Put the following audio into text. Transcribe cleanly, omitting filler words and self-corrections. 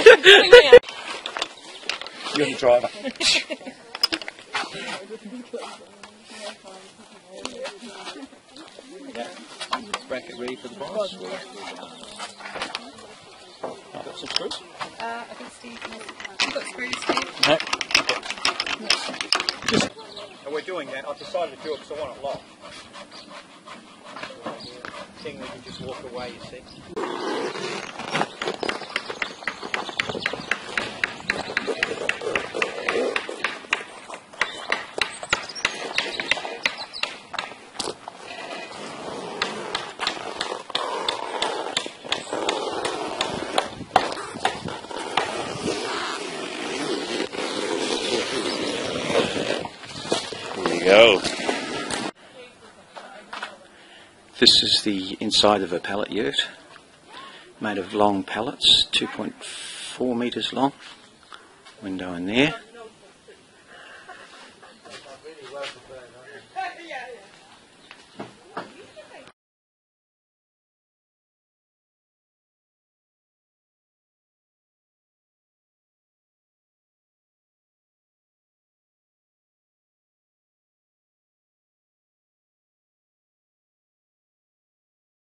You're the driver. Bracket ready for the boss. I've got some screws. I think Steve has. You've got screws, Steve? No. Just, and we're doing that. I've decided to do it because I want it locked. Thing we can just walk away, you see. Go. This is the inside of a pallet yurt, made of long pallets, 2.4 metres long. Window in there.